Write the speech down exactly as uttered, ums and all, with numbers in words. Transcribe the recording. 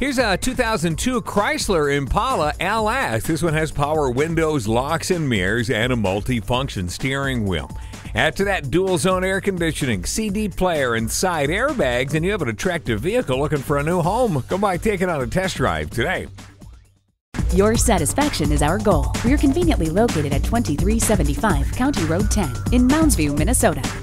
Here's a two thousand two Chrysler Impala L S. This one has power windows, locks and mirrors, and a multi-function steering wheel. Add to that dual-zone air conditioning, C D player, and side airbags, and you have an attractive vehicle looking for a new home. Come by, take it on a test drive today. Your satisfaction is our goal. We're conveniently located at twenty-three seventy-five County Road ten in Mounds View, Minnesota.